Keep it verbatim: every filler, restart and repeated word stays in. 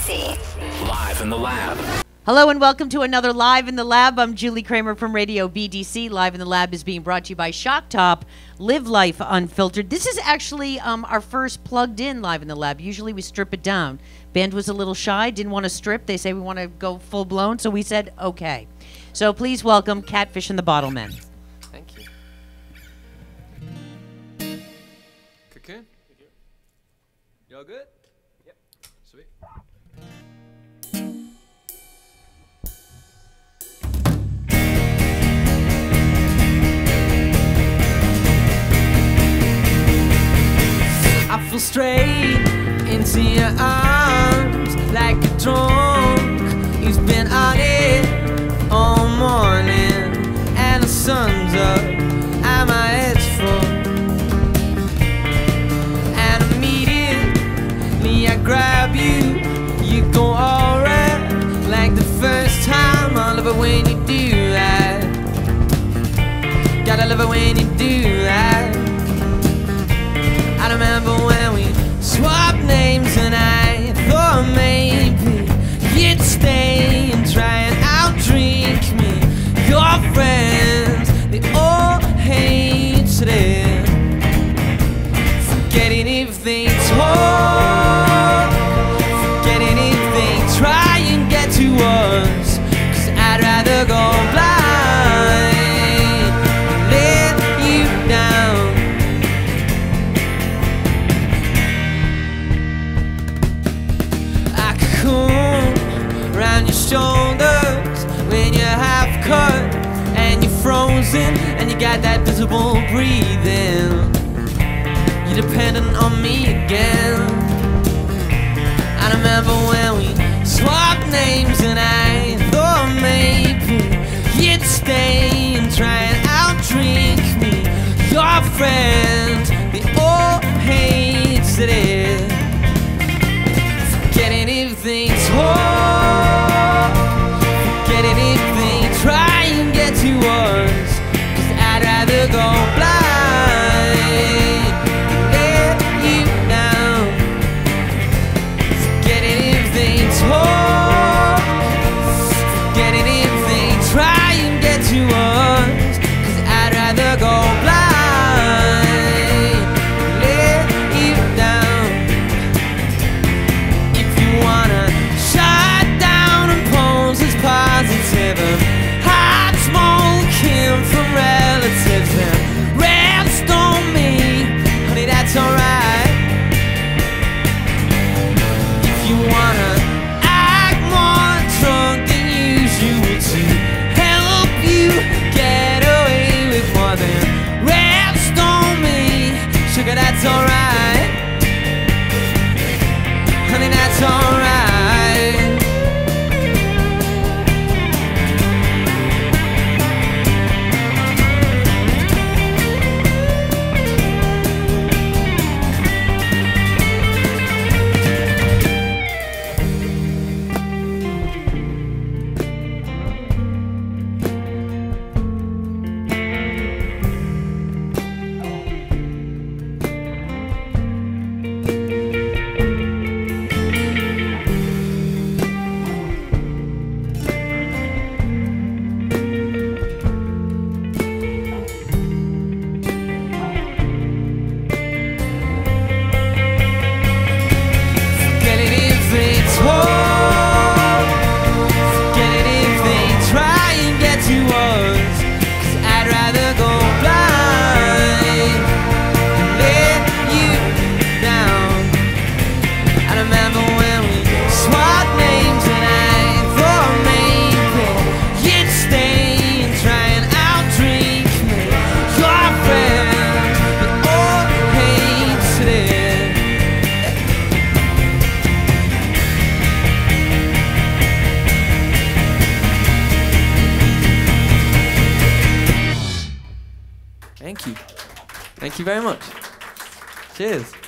C. Live in the lab. Hello and welcome to another Live in the Lab. I'm Julie Kramer from Radio B D C. Live in the Lab is being brought to you by Shock Top. Live life unfiltered. This is actually um, our first plugged in Live in the Lab. Usually we strip it down. Band was a little shy, didn't want to strip. They say we want to go full blown, so we said okay. So please welcome Catfish and the Bottlemen. Thank you. Cocoon? You all good? Yep. Sweet. I fall straight into your arms like a drunk who's been on it all morning, and the sun's up and my head's full, and immediately I grab you, you go all red like the first time. I love it when you do that. Gotta love it when you do that. I remember when we swapped names and I thought maybe you'd stay and try and outdrink me. Your friends, they all hated it, forgetting if they talk, forgetting if they try and get to us, 'cause I'd rather go blind and let you down. Around your shoulders when you're half cut and you're frozen and you got that visible breathing. You're dependent on me again. I remember when we swapped names and I thought maybe you'd stay and try and outdrink me. Your friends, they all hated it, forgetting if they talk, forgetting if they try and get to us, 'cause I'd rather go blind and let you down, forgetting if they talk, forgetting if they try and get to us, 'cause I'd rather go blind and let you down. If you wanna shut down and pose as positive and hot smoking from relatives and rest on me, honey, that's alright. If you wanna act more drunk than usual to help you get away with more, than rest on me, sugar, that's alright, honey, that's alright. Thank you. Thank you very much. Cheers.